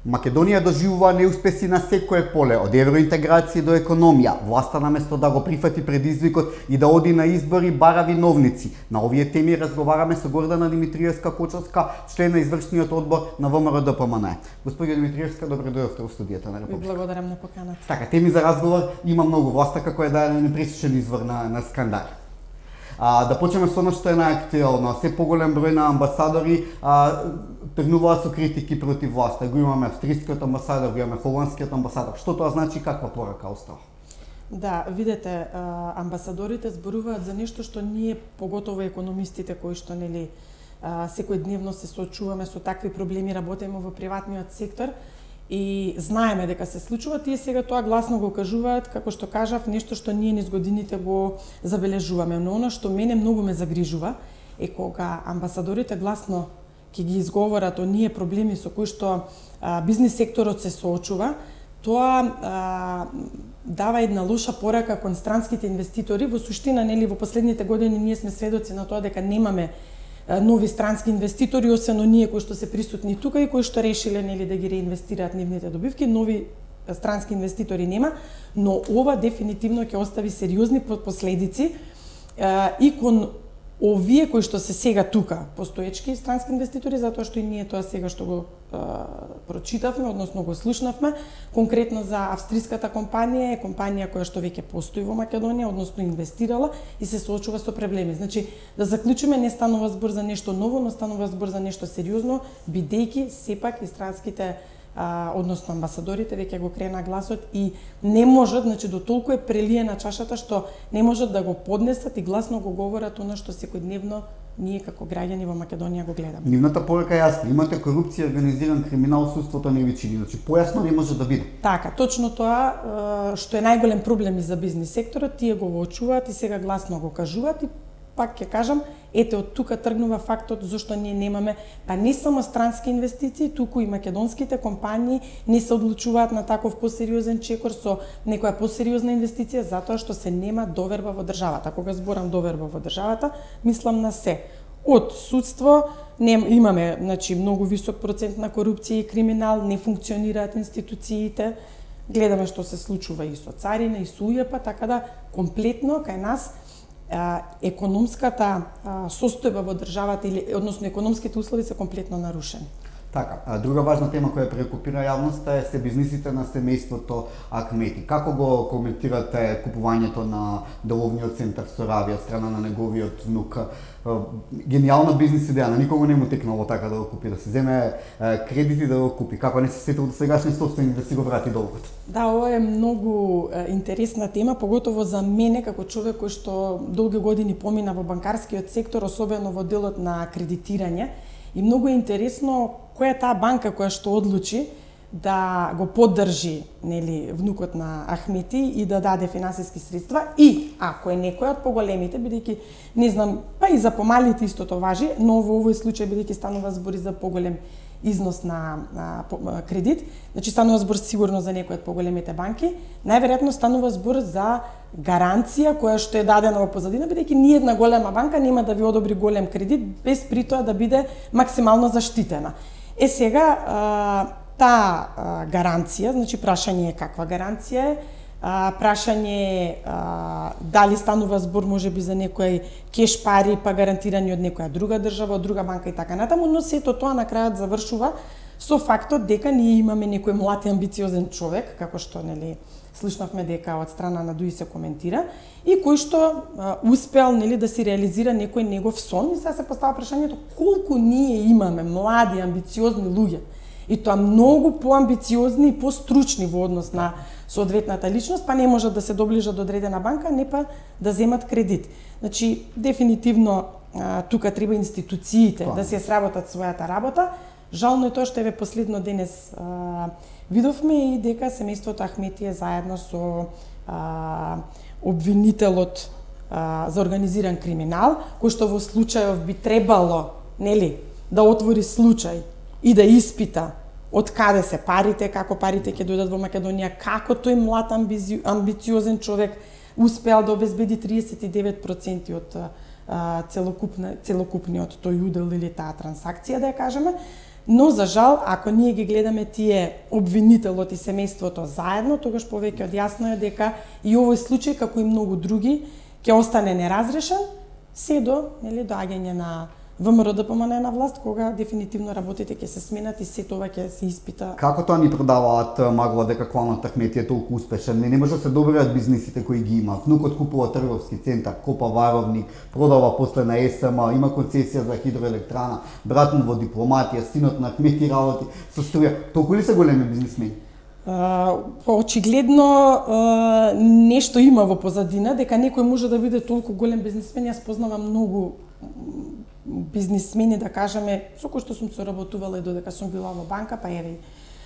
Македонија доживува неуспеси на секое поле, од евроинтеграција до економија. Власта наместо да го прифати предизвикот и да оди на избори, бара виновници. На овие теми разговараме со Гордана Димитриевска-Кочовска, член на извршниот одбор на ВМРО-ДПМН. Господине Димитриевска, добро дојдовте во студијата на Република. Благодарам на поканата. Така, теми за разговор има многу. Власта како е да непресечен извор на скандали. Да почнеме со она што е најактуелно. Се поголем број на амбасадори тргнуваат со критики против власта. Го имаме австрискиот амбасадор, го имаме холандскиот амбасадор. Што тоа значи, каква порака остава? Да, видете, амбасадорите зборуваат за нешто што ние, поготово економистите кои што секојдневно се соочуваме со такви проблеми, работиме во приватниот сектор и знаеме дека се случува, тие сега тоа гласно го кажуваат, како што кажав, нешто што ние низ годините го забележуваме. Но она што мене многу ме загрижува е кога амбасадорите гласно ќе ги изговорат оние проблеми со кои што бизнис секторот се соочува, тоа дава една лоша порака кон странските инвеститори. Во суштина, во последните години ние сме сведоци на тоа дека немаме нови странски инвеститори, освен оние кои што се присутни тука и кои што решиле да ги реинвестираат нивните добивки. Нови странски инвеститори нема, но ова дефинитивно ќе остави сериозни последици и кон овие кои што се сега тука, постоечки странски инвеститори, затоа што и ние тоа сега што го прочитавме, односно го слушнавме, конкретно за австриската компанија, е компанија која што веќе постои во Македонија, односно инвестирала и се соочува со проблеми. Значи, да заклучиме, не станува збор за нешто ново, но станува збор за нешто сериозно, бидејќи сепак и странските односно амбасадорите веќе го крена гласот и не можат, значи до толку е прелиена чашата што не можат да го поднесат и гласно го говорат она што секојдневно ние како граѓани во Македонија го гледаме. Нивната порака е јасна. Имате корупција, организиран криминал, судството не ви чини. Значи појасно не може да биде. Така, точно тоа што е најголем проблем и за бизнис секторот, тие го воочуваат и сега гласно го кажуваат и пак ќе кажам, ете од тука тргнува фактот зашто ние немаме, па не само странски инвестиции, туку и македонските компании не се одлучуваат на таков посериозен чекор со некоја посериозна инвестиција, затоа што се нема доверба во државата. Кога зборам доверба во државата, мислам на се. Од судство имаме, значи, многу висок процент на корупција и криминал, не функционираат институциите. Гледаме што се случува и со царина, и со УЈП, така да комплетно кај нас економската состојба во државата или односно економските услови се комплетно нарушени. Така, друга важна тема која преокупира јавноста е се бизнисите на семејството Ахмети. Како го коментирате купувањето на деловниот центар Сорави од страна на неговиот внук? Гениална бизнис идеја, на никого не му текнало така да го купи, да се земе кредити да го купи. Како не се сетил до сегашни собственик да си го врати долгот? Да, ова е многу интересна тема, поготово за мене како човек кој што долги години помина во банкарскиот сектор, особено во делот на кредитирање. И многу е интересно која е таа банка која што одлучи да го поддржи внукот на Ахмети и да даде финансиски средства, и ако е некој од поголемите, бидејќи не знам, па и за помалите истото важи, но во овој случај бидејќи станува збор за поголем износ на кредит, значи станува збор сигурно за некој од поголемите банки, најверојатно станува збор за гаранција која што е дадена во позадина, бидејќи ниедна голема банка нема да ви одобри голем кредит без при тоа да биде максимално заштитена. Сега таа гаранција, значи прашање е каква гаранција е, прашање е дали станува збор можеби за некој кеш пари па гарантирани од некоја друга држава, од друга банка и така натаму, но сето тоа на крајот завршува со фактот дека ние имаме некој млад и амбициозен човек, како што слушнавме дека од страна на ДУИ се коментира, и кој што успеал да си реализира некој негов сон. И сега се постава прашањето колку ние имаме млади амбициозни луѓе, и тоа многу поамбициозни и постручни во однос на соодветната личност, па не можат да се доближат до одредена банка, не па да земат кредит. Значи, дефинитивно тука треба институциите да се сработат својата работа. Жално е тоа што последно денес видовме и дека семејството Ахмети е заедно со обвинителот за организиран криминал, кој што во случајов би требало, да отвори случај и да испита од каде се парите, како парите ќе дојдат во Македонија, како тој млад амбициозен човек успеал да обезбеди 39% од целокупниот тој удел или таа трансакција, да ја кажеме. Но за жал, ако ние ги гледаме тие обвинителот и семејството заедно, тогаш повеќе од јасно е дека и овој случај, како и многу други, ќе остане неразрешен се до доаѓање на ВМРО ДПМН на власт, кога дефинитивно работите ќе се сменат и се тоа ќе се испита. Како тоа ни продаваат магла дека кланот Ахмети е толку успешен? Не може да се добриат бизнисите кои ги има. Внукот купува трговски центар, копа варовник, продава после на СМ, има концесија за хидроелектрана, брат му во дипломатија, синот на Ахмети работи со струја. Толку ли се големи бизнисмени? Очигледно нешто има во позадина, дека некој може да биде толку голем бизнисмен. Јас познавам многу бизнисмени, да кажеме, со кои што сум соработувала и додека сум била во банка, па еве.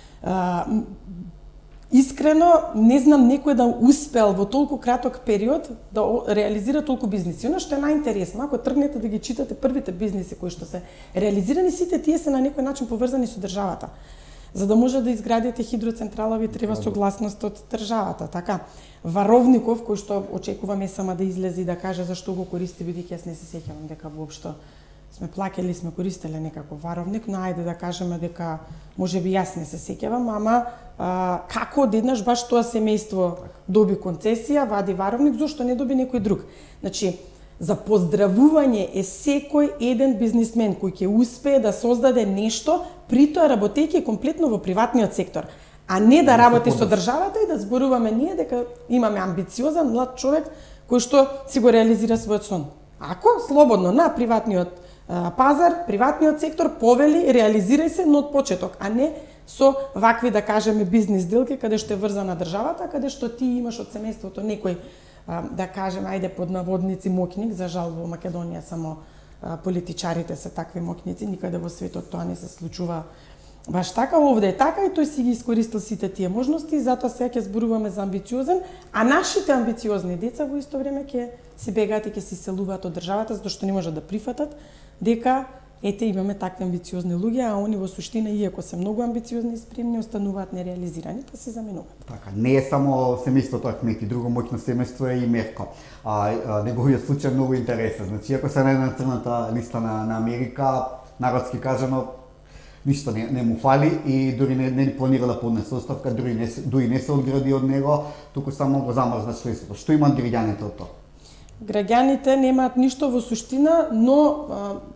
Искрено, не знам некој да успел во толку краток период да реализира толку бизниси. Оно што е најинтересно, ако тргнете да ги читате првите бизниси кои што се реализирани, сите тие се на некој начин поврзани со државата. За да може да изградите хидроцентрала ви треба согласност од државата, така. Варовников, кој што очекуваме само да излезе и да каже зашто го користи, бидејќи јас не се сеќавам дека воопшто сме плакали, сме користеле некако варовник, но ајде да кажеме дека можеби јас не се сеќавам, ама како одеднаш баш тоа семејство доби концесија, вади варовник, зошто не доби некој друг? Значи, за поздравување е секој еден бизнисмен кој ќе успее да создаде нешто, при тоа работејќи комплетно во приватниот сектор, а не да работи со државата и да зборуваме ние дека имаме амбициозен млад човек кој што си го реализира својот сон. Ако слободно на приватниот пазар, приватниот сектор повели, реализирај се, но од почеток, а не со вакви, да кажеме, бизнис делки, каде што е врзана државата, каде што ти имаш од семејството некој, да кажеме, ајде под наводници моќник, за жал во Македонија само политичарите се такви моќници, никаде во светот тоа не се случува баш така, овде е така и тој си ги искористил сите тие можности и затоа сега ќе зборуваме за амбициозен, а нашите амбициозни деца во исто време ќе си бегаат и ќе се иселуваат од државата затоа што не можат да прифатат дека ете имаме такви амбициозни луѓе, а они во суштина иако се многу амбициозни и спремни остануваат нереализирани, па се заменуваат. Така, не е само семејството Ахмети, друго моќно семејство е и Мерко. Неговиот случај е многу интересен. Значи, ако се најде на црната листа на Америка, народски кажано, ништо не му фали и дури не планира да поднесе оставка, дури не се одгради од него, туку само го замрзна членството. Што имаат граѓаните од тоа? Граѓаните немаат ништо во суштина, но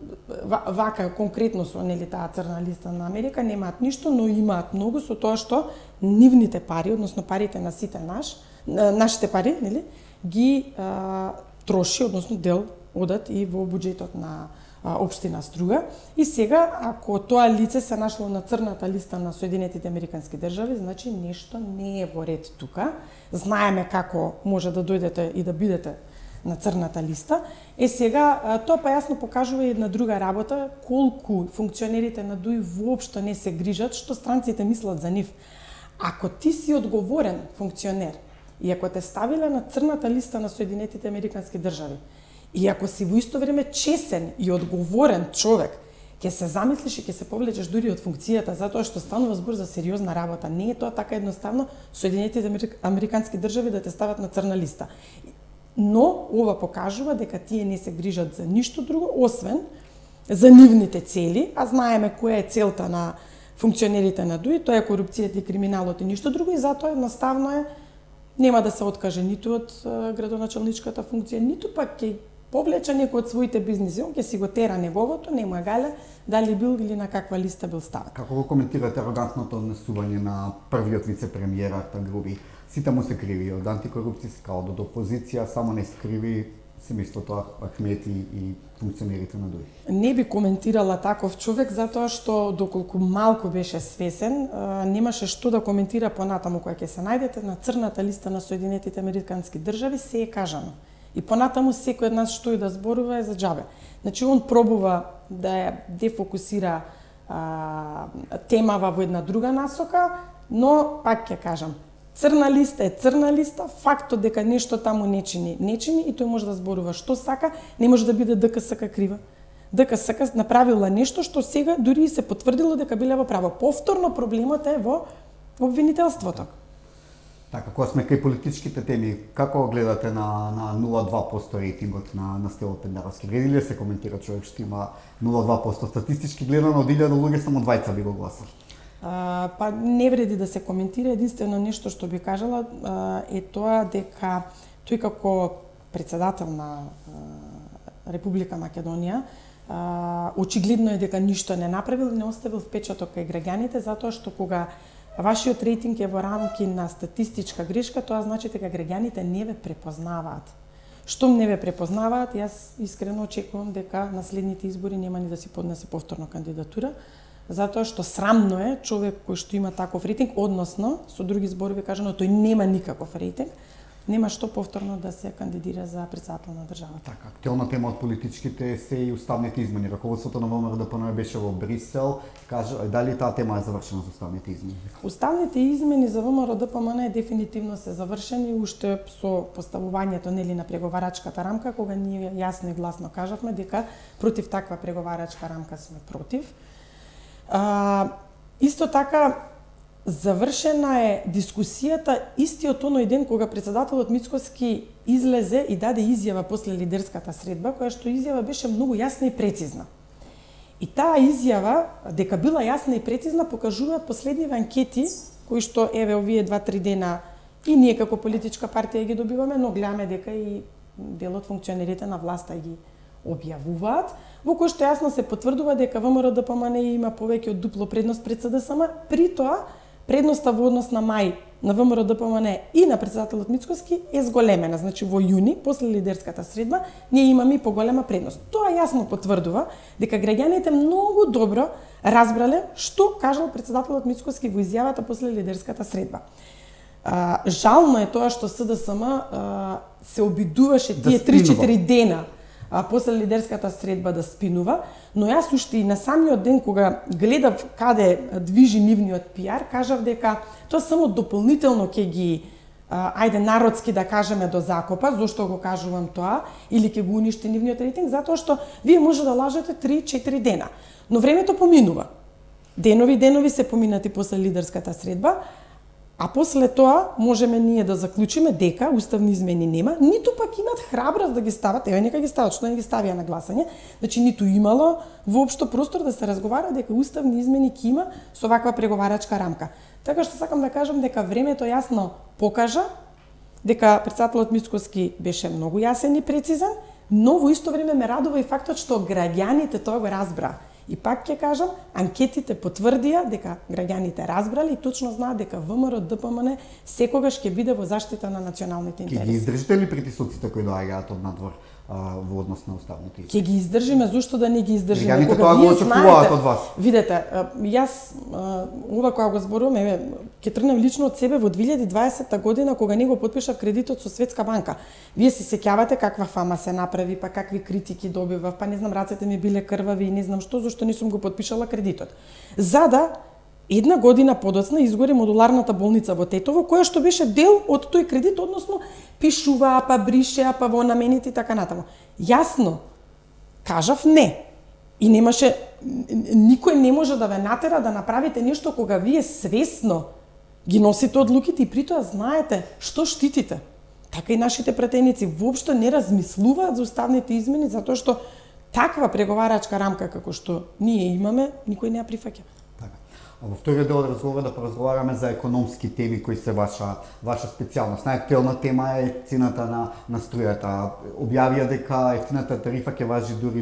вака конкретно со таа црна листа на Америка немаат ништо, но имаат многу со тоа што нивните пари, односно парите на сите нашите пари, ги троши, односно дел одат и во буџетот на општина Струга. И сега, ако тоа лице се нашло на црната листа на Соединетите Американски држави, значи нешто не е во ред тука. Знаеме како може да дојдете и да бидете на црната листа. Сега, тоа па јасно покажува и една друга работа, колку функционерите на ДУИ воопшто не се грижат што странците мислат за нив. Ако ти си одговорен функционер и ако те ставиле на црната листа на Соединетите Американски држави, и ако си во исто време чесен и одговорен човек, ќе се замислиш и ќе се повлечеш дури од функцијата, затоа што станува збор за сериозна работа. Не е тоа така едноставно Соединетите Американски држави да те стават на црна листа. Но ова покажува дека тие не се грижат за ништо друго, освен за нивните цели, а знаеме која е целта на функционерите на ДУИ, тоа е корупцијата и криминалот и ништо друго, и затоа едноставно е нема да се откаже ниту од градоначалничката функција, ниту пак ќе повлече некој од своите бизниси, он ќе си го тера неговото, нема гале дали бил или на каква листа бил ставен. Како го коментирате арогантното однесување на првиот вице-премиер Арта Груби? Сите му се криви, од антикорупцијска, од опозиција, само не се криви семејството Ахмети и функционерите на ДУИ. Не би коментирала таков човек, затоа што доколку малку беше свесен, немаше што да коментира понатаму кога ќе се најдете на црната листа на Соединетите Американски држави, се е кажано. И понатаму секој од нас што и да зборува е за џабе. Значи, он пробува да ја дефокусира темава во една друга насока, но пак ќе кажам, црна листа е црна листа, фактот дека нешто таму не чини и тој може да зборува што сака, не може да биде ДКСК крива. ДКСК направила нешто што сега дури и се потврдило дека биле во право. Повторно проблемот е во обвинителството. Така, кога сме кај политичките теми, како гледате на 0,2% рейтингот на Стево Пендаровски? Вреди ли да се коментира човек што има 0,2%? Статистички гледано од 1000 луѓе само 2 би го гласали. Па не вреди да се коментира, единствено нешто што би кажала е тоа дека тој како председател на Република Македонија очигледно е дека ништо не направил и не оставил впечаток кај граѓаните, затоа што кога вашиот рейтинг е во рамки на статистичка грешка, тоа значи дека граѓаните не ве препознаваат. Штом не ве препознаваат, јас искрено очекувам дека на следните избори нема ни да си поднесе повторно кандидатура, затоа што срамно е човек кој што има таков рейтинг, односно, со други зборови кажано, тој нема никаков рейтинг, нема што повторно да се кандидира за председател на државата. Така, актуелна тема од политичките се и уставните измени. Раководството на ВМРО беше во Брисел. Дали таа тема е завршена за уставните измени? Уставните измени за ВМРО е дефинитивно се завршени уште со поставувањето нели на преговарачката рамка, кога ние јасно и гласно кажавме дека против таква преговарачка рамка сме против. Исто така завршена е дискусијата истиот оној ден кога председателот Мицкоски излезе и даде изјава после лидерската средба, која што изјава беше многу јасна и прецизна. И таа изјава, дека била јасна и прецизна, покажуваат последниве анкети, кои што еве овие 2-3 дена и ние како политичка партија ги добиваме, но гледаме дека и дел од функционерите на власта ги објавуваат, во кој што јасно се потврдува дека ВМРО-ДПМН има повеќе од дупло предност пред СДСМ, при тоа предноста во однос на мај на ВМРО-ДПМН и на председателот Мицкоски е зголемена. Значи во јуни, после лидерската средба, ние имаме и поголема предност. Тоа јасно потврдува дека граѓаните многу добро разбрале што кажал председателот Мицкоски во изјавата после лидерската средба. Жално е тоа што СДСМ се обидуваше тие 3-4 дена после лидерската средба да спинува, но јас уште и на самиот ден кога гледав каде движи нивниот пиар, кажав дека тоа само дополнително ќе ги ајде народски да кажеме до закопа. Зошто го кажувам тоа? Или ќе го уништи нивниот рейтинг? Затоа што вие може да лажете 3-4 дена. Но времето поминува. Денови се поминати после лидерската средба, а после тоа можеме ние да заклучиме дека уставни измени нема, ниту пак имат храброст да ги стават, еве нека ги стават, што не ги ставија на гласање, значи ниту имало воопшто простор да се разговара дека уставни измени ќе има со ваква преговарачка рамка. Така што сакам да кажам дека времето јасно покажа дека председателот Мицкоски беше многу јасен и прецизен, но во исто време ме радува и фактот што граѓаните тоа го разбраа. И пак ќе кажам, анкетите потврдија дека граѓаните разбрали и точно знаат дека ВМРО-ДПМН секогаш ќе биде во заштита на националните интереси. Ќе ги издржите ли притисоците кои доаѓаат од надвор во однос на уставните измени? Ќе ги издржиме, зошто да не ги издржиме? Граѓаните тоа го очекуваат од вас. Видете, јас ова кога го зборувам, еве ќе тргнем лично од себе во 2020 година кога не го потпишав кредитот со Светска банка. Вие се сеќавате каква фама се направи, па какви критики добивав, па не знам, рацете ми биле крвави и не знам што, зашто не сум го потпишала кредитот. За да една година подоцна изгори модуларната болница во Тетово, која што беше дел од тој кредит, односно пишуваа, па бришеа, па во намените и така натаму. Јасно кажав не. И немаше, никој не може да ве натера да направите нешто кога вие свесно ги носите одлуките и притоа знаете што штитите. Така и нашите пратеници воопшто не размислуваат за уставните измени, затоа што таква преговарачка рамка како што ние имаме, никој не ја прифаќа. Во вториот дел од разговорот да поразговараме за економски теми кои се ваша специјалност. Најактуелна тема е цената на струјата. Објавија дека ефтината тарифа ќе важи дури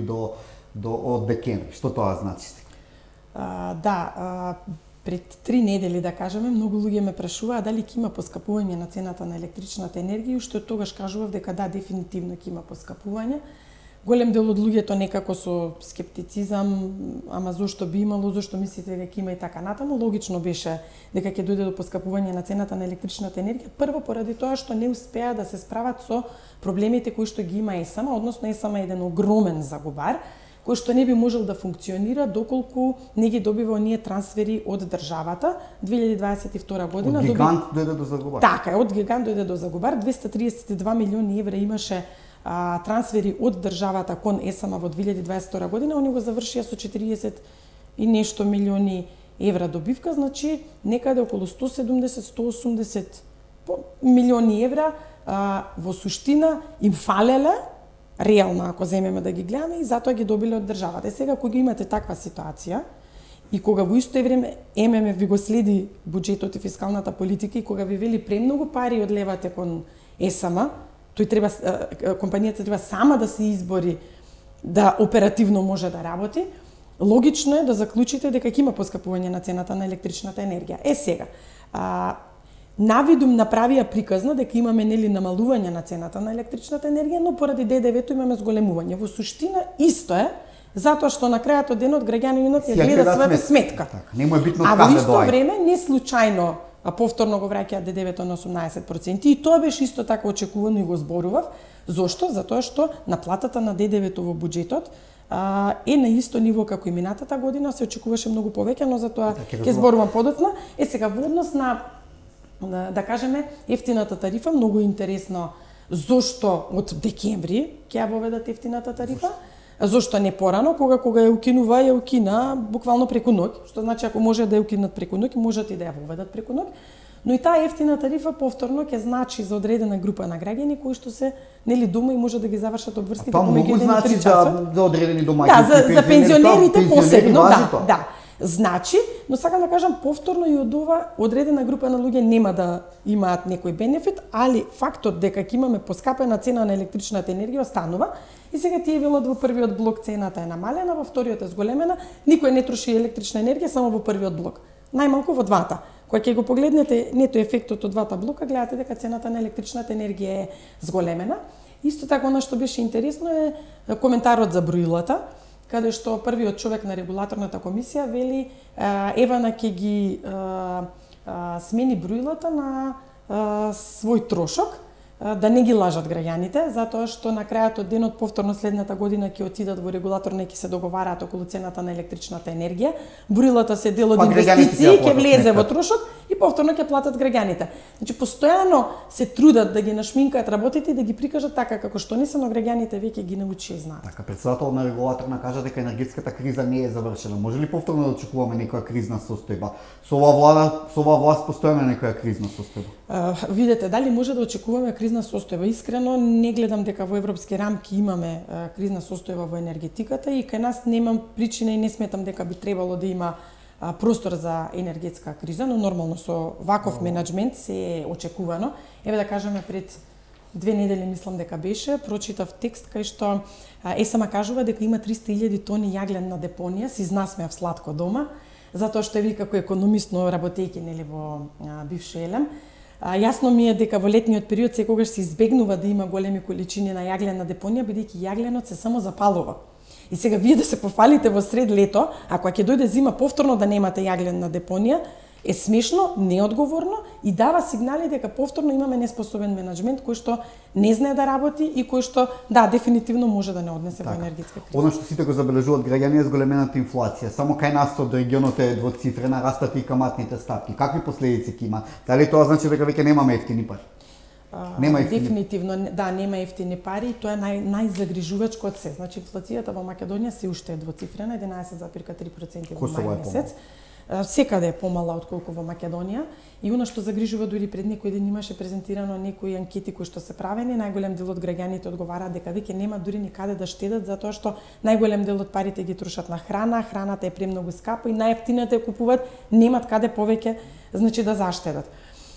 од декември. Што тоа значи? Пред 3 недели, да кажеме, многу луѓе ме прашуваа дали ќе има поскапување на цената на електричната енергија, што тогаш кажував дека да, дефинитивно ќе има поскапување. Голем дел од луѓето некако со скептицизам, ама зошто би имало, зошто мислите дека има и така натаму, логично беше дека ќе дојде до поскапување на цената на електричната енергија, прво поради тоа што не успеа да се справат со проблемите кои што ги има ЕСАМ, односно ЕСАМ е еден огромен загубар, кој што не би можел да функционира доколку не ги добива оние трансфери од државата. 2022 година од гигант дојде до загубар. Така, од гигант дојде до загубар. 232 милиони евра имаше трансфери од државата кон ЕСАМ во 2022 година, они го завршија со 40 и нешто милиони евра добивка, значи некаде околу 170-180 милиони евра во суштина им фалеле, реално ако земеме да ги гледаме, и затоа ги добиле од државата. И сега кога имате таква ситуација и кога во исто време ММФ ви го следи буџетот и фискалната политика и кога ви вели премногу пари одлевате кон ЕСМ, тој треба компанијата треба сама да се избори да оперативно може да работи, логично е да заклучите дека ќе има поскапување на цената на електричната енергија. Сега, навидум направија приказна дека имаме намалување на цената на електричната енергија, но поради ДДВ-то имаме зголемување. Во суштина исто е, затоа што на крајот од денот граѓанинот ја гледа својата сметка. Така, не му е битно а во исто време не случајно повторно го враќаат ДДВ-то на 18% и тоа беше исто така очекувано и го зборував. Зошто? Затоа што наплатата на ДДВ-то во буџетот е на исто ниво како и минатата година, се очекуваше многу повеќе, но за тоа ќе зборувам подоцна. Сега во однос на да кажеме ефтината тарифа, многу интересно зошто од декември ќе ја воведат ефтината тарифа. Зошто не порано, кога ја укина буквално преку ноќ, што значи ако може да ја укинат преку ноќ, можат и да ја воведат преку ноќ. Но и таа ефтина тарифа повторно ќе значи за одредена група на граѓани кои што се дома и може да ги завршат обврските помеѓу 1 и 3 часа. За одредени домаќинства. Да, за пензионерите посебно, да. Значи, но сакам да кажам повторно и од ова одредена група на луѓе нема да имаат некој бенефит, али фактот дека ќе имаме поскапена цена на електричната енергија останува. И сега тие велат во првиот блок цената е намалена, во вториот е зголемена, никој не троши електрична енергија само во првиот блок. Најмалку во двата. Кога ќе го погледнете нето ефектот од двата блока, гледате дека цената на електричната енергија е зголемена. Исто така, она што беше интересно е коментарот за броилата, каде што првиот човек на регулаторната комисија вели Евана ќе ги смени броилата на свој трошок, да не ги лажат граѓаните, затоа што на крајот од денот повторно следната година ќе отидат во регулаторна и ќе се договараат околу цената на електричната енергија. Броилата се дел од инвестиции, ќе влезе во трошок и повторно ќе платат граѓаните. Значи постојано се трудат да ги нашминкаат работите и да ги прикажат така како што не се, но граѓаните веќе ги научи и знаат. Така, председател на регулаторна кажа дека енергетската криза не е завршена. Може ли повторно да очекуваме некоја кризна состојба? Со оваа власт постојаме некоја кризна состојба? Видете, дали може да очекуваме кризна состојба? Искрено не гледам дека во европски рамки имаме кризна состојба во енергетиката и кај нас немам причина и не сметам дека би требало да има простор за енергетска криза, но нормално со ваков менеджмент се е очекувано. Еве да кажеме пред 2 недели мислам дека беше, прочитав текст кај што ЕСМ кажува дека има 300.000 тони јаглена депонија, си изнасмеав сладко дома, затоа што ви како економист, но работејќи во бивши Елем. Јасно ми е дека во летниот период секогаш се избегнува да има големи количини на јаглена депонија, бидејќи јагленот се само запалува. И сега вие да се пофалите во сред лето, ако ќе дојде зима повторно да немате јаглена депонија, е смешно, неодговорно и дава сигнали дека повторно имаме неспособен менеджмент кој што не знае да работи и кој што, да, дефинитивно може да не однесе во енергетска криза. Оно што сите го забележуваат граѓани е зголемената инфлација. Само кај нас од регионот е двоцифрена, растат и каматните стапки. Какви последици ќе има? Дали тоа значи дека веќе немаме ефтини пари? Дефинитивно, да, нема ефтини пари и тоа е најзагрижувачко од се. Значи инфлацијата во Македонија се уште е двоцифрена, 11,3% во мај месец. Секаде е помала отколку во Македонија и она што загрижува, дури пред некој ден имаше презентирано некои анкети кои што се правени, најголем дел од граѓаните одговараат дека веќе нема дури никаде да штедат затоа што најголем дел од парите ги трошат на храна, храната е премногу скапа и најевтината ја купуваат, немат каде повеќе значи да заштедат.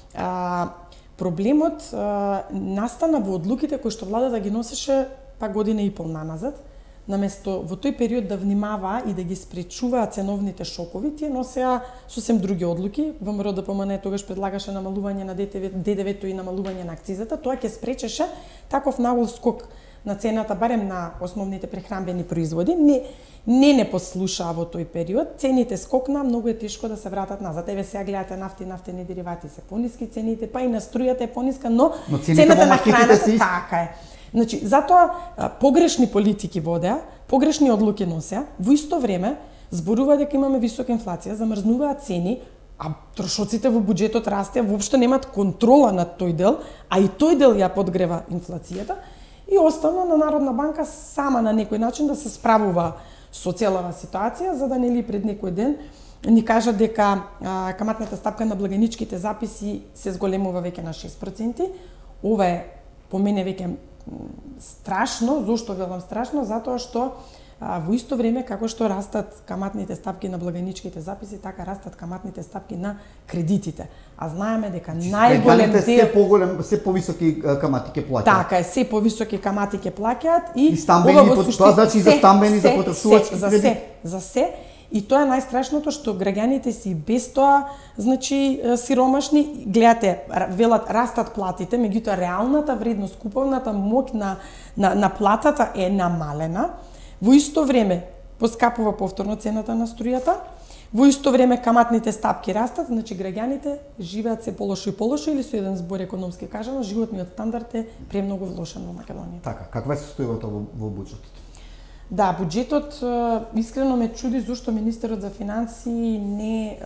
Проблемот настана во одлуките кои што владата ги носеше година и пол наназад. Наместо во тој период да внимава и да ги спречува ценовните шокови, тие носеа сосем други одлуки. ВМРО ДПМН тогаш предлагаше намалување на ДДВ-то и намалување на акцизата. Тоа ќе спречеше таков нагол скок на цената, барем на основните прехранбени производи. Не послушаа во тој период. Цените скокна, многу е тешко да се вратат назад. Еве сега гледате нафти и нафтени деривати се пониски цените, па и на струјата е пониска, но цената на храната така е. Значи, затоа погрешни политики водеа, погрешни одлуки носеа, во исто време зборува дека имаме висока инфлација, замрзнуваат цени, а трошоците во буџетот растеа, воопшто немат контрола над тој дел, а и тој дел ја подгрева инфлацијата и оставна на Народна банка сама на некој начин да се справува со целава ситуација, за да нели пред некој ден ни кажа дека каматната стапка на благajničkите записи се зголемува веќе на 6%. Ова е по мене веќе страшно. Зошто велам страшно? Затоа што во исто време како што растат каматните стапки на блagajničkите записи, така растат каматните стапки на кредитите. А знаеме дека најголем дел се повисоки камати ќе плаќаат. Така е, се повисоки камати ќе плаќаат и стамбени, тоа значи за стамбени, за потрошувачки кредити. За се. И тоа е најстрашното што граѓаните си без тоа, значи сиромашни, гледате, велат растат платите, меѓутоа реалната вредност, куповната моќ на платата е намалена. Во исто време поскапува повторно цената на струјата. Во исто време каматните стапки растат, значи граѓаните живеат се полошо и полошо, или со еден збор економски кажано, животниот стандард е премногу влошен во Македонија. Така, каква е состојбата во буџетот? Да, буџетот искрено ме чуди зошто министерот за финансии не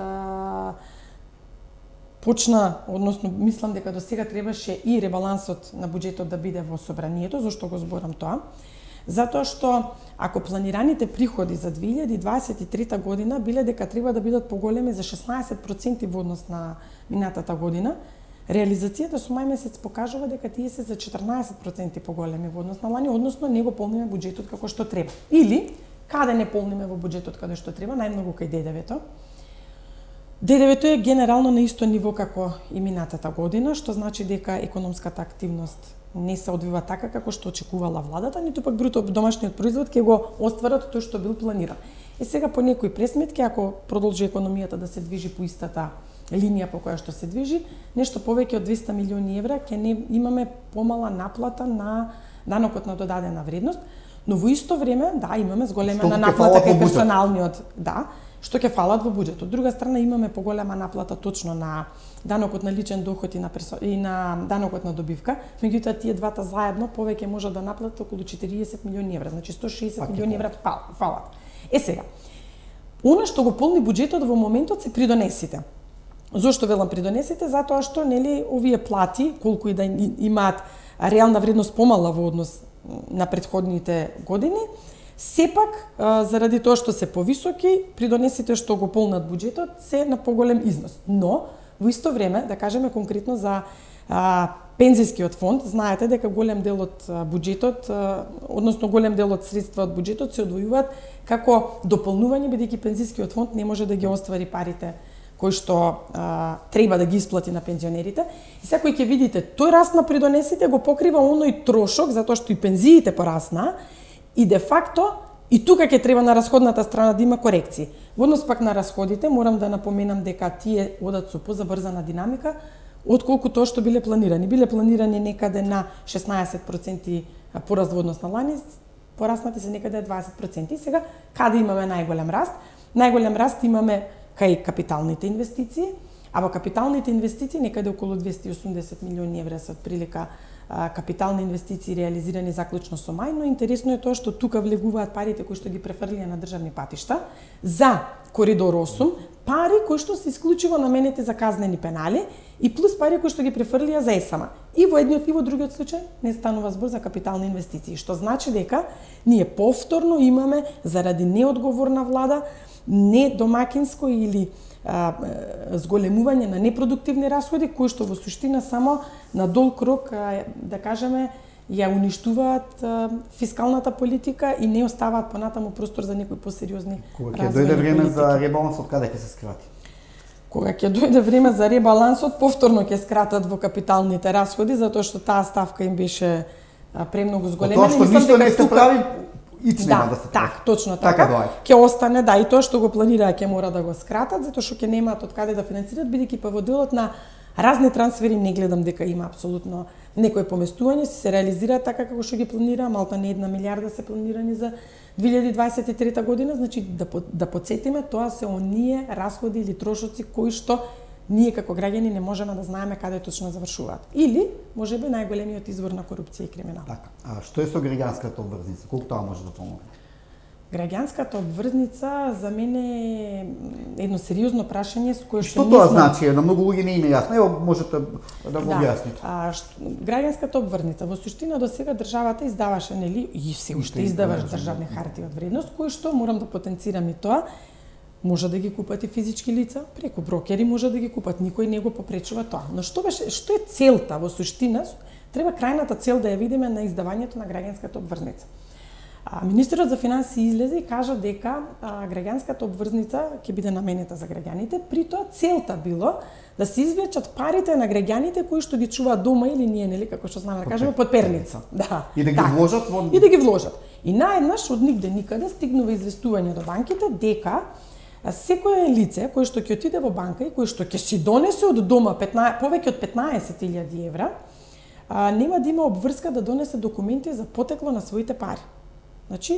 почна, односно мислам дека до сега требаше и ребалансот на буџетот да биде во собранието. Зошто го зборам тоа? Затоа што ако планираните приходи за 2023 година биле дека треба да бидат поголеми за 16% во однос на минатата година, реализацијата со мај месец покажува дека тие се за 14% поголеми во однос на лани, односно не го полниме буџетот како што треба. Или каде не полниме во буџетот каде што треба, најмногу кај ДДВ-то. ДДВ-то е генерално на исто ниво како и минатата година, што значи дека економската активност не се одвива така како што очекувала владата, ниту пак бруто домашниот производ ќе го остварат тоа што бил планиран. И сега по некои пресметки, ако продолжи економијата да се движи по истата линија по која што се движи, нешто повеќе од 200 милиони евра ќе не имаме помала наплата на данокот на додадена вредност, но во исто време, да, имаме зголемена наплата кај персоналниот, да, што ќе фалат во буџетот. Од друга страна имаме поголема наплата точно на данокот на личен доход и на данокот на добивка, меѓутоа тие двата заедно повеќе може да наплатат околу 40 милиони евра, значи 160 милиони евра фалат. Сега, она што го полни буџетот во моментот се придонесите. Зошто велам придонесите? Затоа што нели овие плати, колку и да имаат реална вредност помала во однос на претходните години, сепак заради тоа што се повисоки, придонесите што го полнат буџетот се на поголем износ. Но во исто време, да кажеме конкретно за пензискиот фонд, знаете дека голем дел од буџетот, односно голем дел од средства од буџетот се одвојуваат како дополнување, бидејќи пензискиот фонд не може да ги оствари парите кои што треба да ги исплати на пензионерите. И сега кој ќе видите, тој раст на придонесите го покрива оној трошок, затоа што и пензиите порасна, и де факто и тука ќе треба на расходната страна да има корекции. Во однос пак на расходите, морам да напоменам дека тие одат со позабрзана динамика отколку тоа што биле планирани. Биле планирани некаде на 16% пораст во однос на лани, пораснати се некаде 20%. И сега, каде имаме најголем раст? Најголем раст имаме кај капиталните инвестиции, а во капиталните инвестиции некаде околу 280 милиони евра се отприлика капитални инвестиции реализирани заклучно со мај, но интересно е тоа што тука влегуваат парите кои што ги префрлија на државни патишта за Коридор 8, пари кои што се исклучиво наменети за казнени пенали и плюс пари кои што ги префрлија за ЕСАМА. И во едниот и во другиот случај не станува збор за капитални инвестиции, што значи дека ние повторно имаме заради неодговорна влада, недомакинско или зголемување на непродуктивни расходи кои што во суштина само на долг рок, да кажеме, ја уништуваат фискалната политика и не оставаат понатаму простор за некои посериозни развојни политики. Кога ќе дојде време за ребалансот, каде ќе се скрати? Кога ќе дојде време за ребалансот, повторно ќе скратат во капиталните расходи, затоа што таа ставка им беше премногу зголемена. Тоа што ништо не се прави, нема да се прави. Так, точно така. Ќе остане, да, и тоа што го планираа ќе мора да го скратат, затоа што ќе немаат од каде да финансираат, бидејќи па во делот на разни трансфери не гледам дека има апсолутно некој поместување, се реализираат така како што ги планираа, малта не 1 милиарда се планирани за 2023 година, значи да подсетиме, тоа се оние расходи или трошоци кои што ние како граѓани не можеме да знаеме каде точно завршуваат. Или, можеби, најголемиот извор на корупција и криминал. Така. А што е со граѓанската обврзница? Колку тоа може да помогне? Граѓанската обврзница за мене е едно сериозно прашање со кое што тоа значи? На многу луѓе не им е јасно. Ево, можете да го објасните. Граѓанската обврзница во суштина до сега државата издаваше, нели, и се уште издаваш државни харти од вредност, кои што морам да потенцирам и тоа, може да ги купат и физички лица, преку брокери може да ги купат, никој не го попречува тоа. Но што е целта во суштина? Треба крајната цел да ја видиме на издавањето на граѓанската обврзница. Министерот за финансии излезе и кажа дека граѓанската обврзница ќе биде наменета за граѓаните, при тоа целта било да се извлечат парите на граѓаните кои што ги чуваат дома или ние, нели, како што знаме да кажеме, под перница. Да. И да ги вложат во... И да ги вложат. И наеднаш од нигде никаде стигнува известување до банките дека секое лице кое што ќе отиде во банка и кое што ќе си донесе од дома повеќе од 15.000 евра, нема да има обврска да донесе документи за потекло на своите пари. Значи,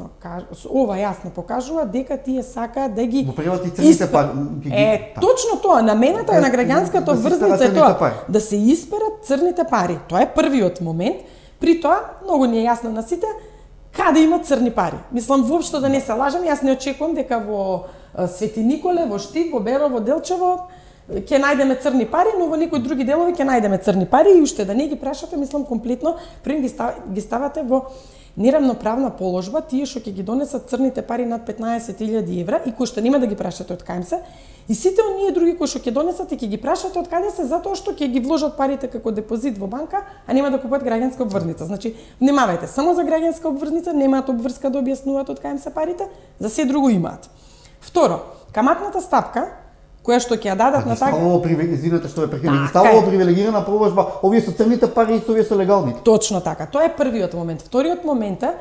ова јасно покажува дека тие сакаат да ги... Во превод и црните пари. Точно тоа, намената на граѓанската обврзница е тоа, да се исперат црните пари. Тоа е првиот момент. При тоа, многу ни е јасно на сите, каде има црни пари. Мислам, воопшто да не се лажам, јас не очекувам дека во Свети Николе, во Штип, во Берово, Делчево, ќе најдеме црни пари, но во некои други делови ќе најдеме црни пари и уште да не ги прашате, мислам комплетно, прим ги ставате во неравноправна положба тие што ќе ги донесат црните пари над 15.000 евра и кои што нема да ги прашате од кај се, и сите оние други кои што ќе донесат и ќе ги прашате од каде се, затоа што ќе ги вложат парите како депозит во банка, а нема да купат граѓанска обврзница. Значи, внимавајте, само за граѓанска обврзница немаат обврска да објаснуваат од кај се парите, за се друго имаат. Второ, каматната стапка која што ќе ја дадат на така... Извинете што ве прекинав. Ставало привилегирана положба, овие со црните пари и овие со легалните. Точно така. Тоа е првиот момент. Вториот момент е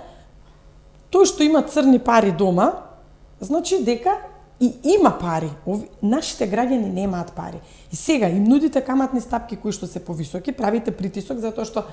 тој што има црни пари дома, значи дека и има пари. Нашите граѓани немаат пари. И сега им нудите каматни стапки кои што се повисоки, правите притисок затоа што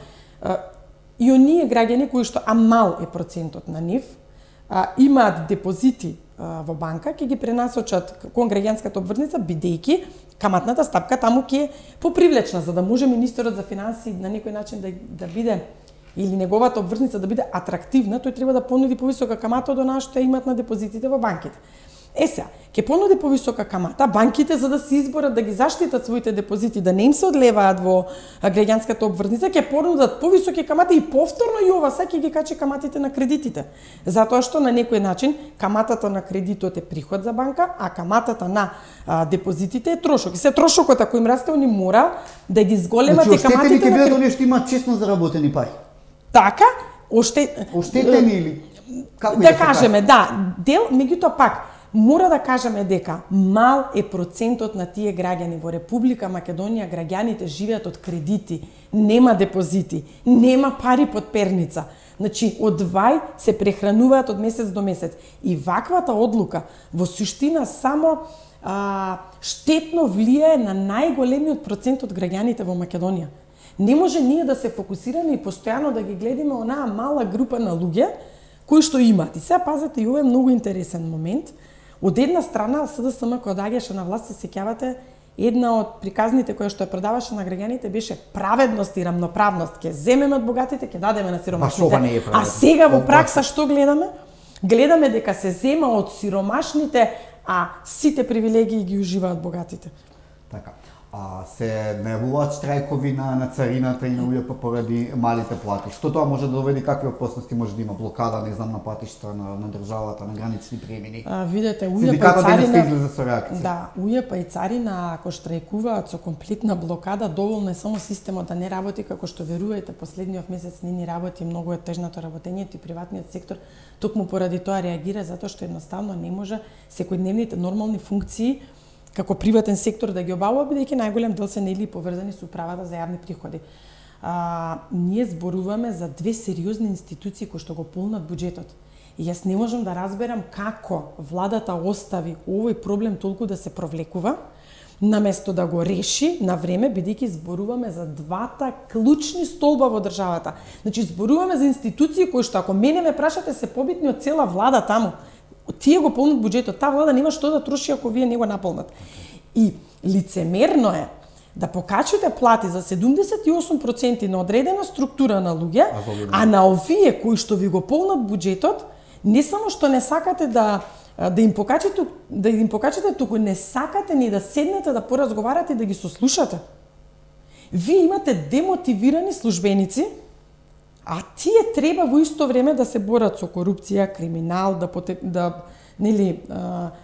и оние граѓани кои што мал е процентот на нив, имаат депозити во банка, ќе ги пренасочат кон граѓанската обврзница, бидејќи каматната стапка таму ќе е попривлечна, за да може министерот за финансии на некој начин да биде, или неговата обврзница да биде атрактивна, тој треба да понуди повисока камата од онаа што имаат на депозитите во банките. Сега, ќе понуди повисока камата, банките за да се изборат да ги заштитат своите депозити, да не им се одлеваат во граѓанската обврзница, ќе понудат повисоки камати и повторно и ова ќе ги качи каматите на кредитите. Затоа што на некој начин каматата на кредитот е приход за банка, а каматата на депозитите е трошок. И се трошокот ако им расте, они мора да ги зголемат и каматите на кредитите. Оштетени ќе бидат оние што имаат честно заработени пари. Така, оштетени или како да кажеме, да, дел, меѓутоа пак мора да кажеме дека мал е процентот на тие граѓани во Република Македонија, граѓаните живеат од кредити, нема депозити, нема пари под перница. Значи, одвај се прехрануваат од месец до месец. И ваквата одлука во суштина само штетно влијае на најголемиот процент од граѓаните во Македонија. Не може ние да се фокусираме и постојано да ги гледаме онаа мала група на луѓе кои што имаат. И сега пазете, и ова е многу интересен момент. Од една страна, СДСМ кога доаѓаше на власт, се сеќавате, една од приказните која што ја продаваше на граѓаните беше праведност и рамноправност. Ќе земеме од богатите, ќе дадеме на сиромашните. А сега во пракса што гледаме? Гледаме дека се зема од сиромашните, а сите привилегии ги уживаат богатите. Така. Се најавуваат штрајкови на царината и на УЈП поради малите плати. Што тоа може да доведе, какви опасности може да има, блокада, не знам, на патишта на државата, на гранични премини? Видете, УЈП и Царина излезе со реакција. Да, УЈП и Царина ако штрајкуваат со комплетна блокада, доволно е само системот да не работи како што верувајте, последниот месец не ни работи, многу е тежното работењето и приватниот сектор токму поради тоа реагира затоа што едноставно не може секојдневните нормални функции како приватен сектор да ги обавува, бидејќи најголем дел се нели поврзани со управата за јавни приходи. Ние зборуваме за две сериозни институции кои што го полнат буџетот. И јас не можам да разберам како владата остави овој проблем толку да се провлекува, наместо да го реши на време, бидејќи зборуваме за двата клучни столба во државата. Значи зборуваме за институции кои што ако мене ме прашате се побитни од цела влада таму. Тие го полнат буџетот, таа влада нема што да троши ако вие не го наполнат. И лицемерно е да покачите плати за 78% на одредена структура на луѓе, а на овие кои што ви го полнат буџетот, не само што не сакате да им покачите, туку не сакате ни да седнете да поразговарате и да ги сослушате. Вие имате демотивирани службеници, а тие треба во исто време да се борат со корупција, криминал,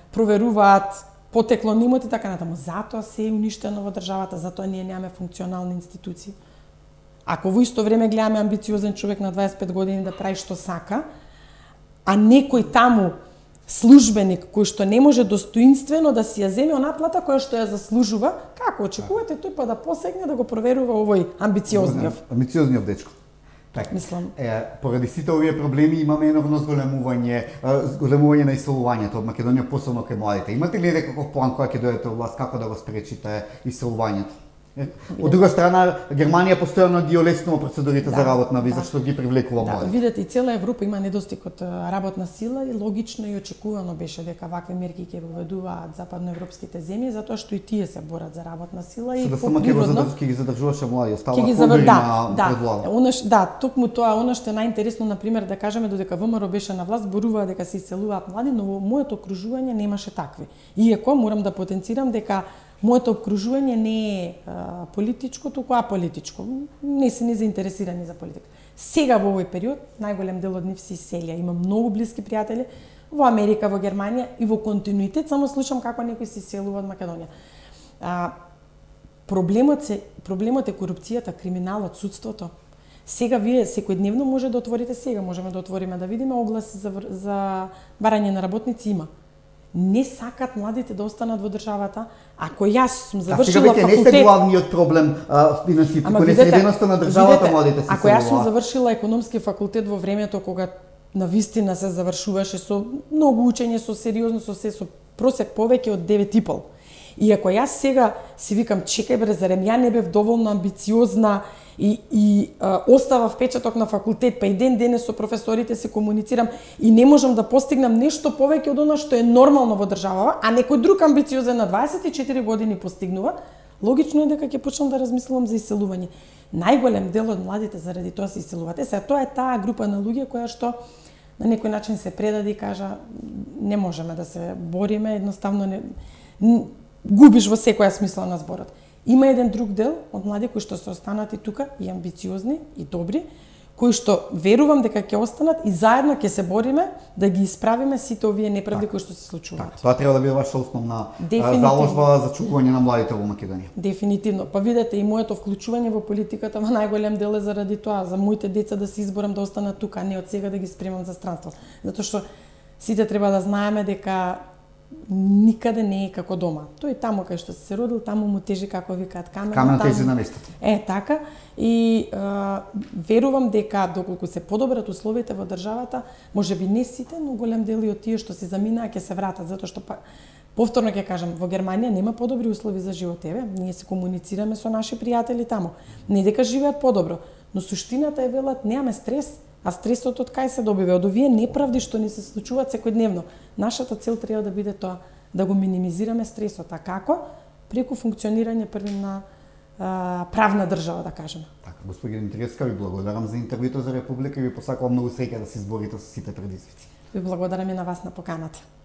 проверуваат потекло на имоти, така натаму. Затоа се е уништено во државата, затоа ние немаме функционални институции. Ако во исто време гледаме амбициозен човек на 25 години да прави што сака, а некој таму службеник кој што не може достоинствено да си ја земе она плата која што ја заслужува, како очекувате тој па да посегне да го проверува овој амбициозниот? Амбициозниот дечко. Так, мислам. Поради сите овие проблеми имаме енормно зголемување на иселувањето од Македонија, посебно кај младите. Имате ли некаков план кога ќе дојдете во власт, како да го спречите иселувањето? Од друга страна, Германија постојано ги олеснува процедурите за работна виза, што ги привлекува младите. Видете, и цела Европа има недостиг од работна сила и логично и очекувано беше дека вакви мерки ќе воведуваат западноевропските земји, затоа што и тие се борат за работна сила и поприродно ќе ги задржуваше млади, остава подобри на предлага. Да, токму тоа, она што е најинтересно, например, да кажеме додека ВМРО беше на власт, боруваа дека се иселуваат млади, но во моето окружување немаше такви. Иако морам да потенцирам дека моето окружување не е политичко, туку аполитичко. Не се ни заинтересирани за политика. Сега во овој период, најголем дел од нив се иселија. Имам многу блиски пријатели во Америка, во Германија и во континуитет, само слушам како некои се иселува од Македонија. Проблемот е корупцијата, криминалот, судството. Сега вие секојдневно може да отворите, сега можеме да отвориме да видиме огласи за барање на работници има. Не сакат младите да останат во државата. Ако јас сум завршила факултет... не се главниот проблем финансите, кој не среденоста на државата, младите се иселуваат. Ако јас сум завршила економски факултет во времето кога навистина се завршуваше со многу учење, со сериозно, со просек повеќе од 9,5. И ако јас сега си викам, чекај бре, зарем ја не бев доволно амбициозна и остава впечаток на факултет, па и ден денес со професорите се комуницирам и не можам да постигнам нешто повеќе од она што е нормално во државава, а некој друг амбициозен на 24 години постигнува, логично е дека ќе почнам да размислувам за иселување. Најголем дел од младите заради тоа се иселуваат. Сега тоа е таа група на луѓе која што на некој начин се предаде и кажа не можеме да се бориме, едноставно не губиш во секоја смисла на зборот. Има еден друг дел од млади кои што се останати тука и амбициозни и добри, кои што верувам дека ќе останат и заедно ќе се бориме да ги исправиме сите овие неправди кои што се случуваат. Тоа треба да биде ваша основна заложба за чувување на младите во Македонија. Дефинитивно. Па видете и моето вклучување во политиката во најголем дел е заради тоа, за моите деца да се изборам да останат тука, а не од сега да ги спремам за странство. Затоа што сите треба да знаеме дека никаде не е како дома. Тој таму кај што се родил, таму му тежи, како викаат, камена тежи на местото. Така. И верувам дека доколку се подобрат условите во државата, можеби не сите, но голем дел од тие што се заминаа ќе се вратат, затоа што повторно ќе кажам, во Германија нема подобри услови за живот, ние се комуницираме со наши пријатели таму. Не дека живеат подобро, но суштината е велат немаме стрес. А стресот од кај се добива? Од овие неправди што ни се случуваат секојдневно. Нашата цел треба да биде тоа, да го минимизираме стресот. А како? Преку функционирање први на правна држава, да кажеме. Така, господин Димитриевска, ви благодарам за интервјуто за Република и ви посакувам многу среќа да се изборите со сите предизвици. Ви благодарам и на вас на поканата.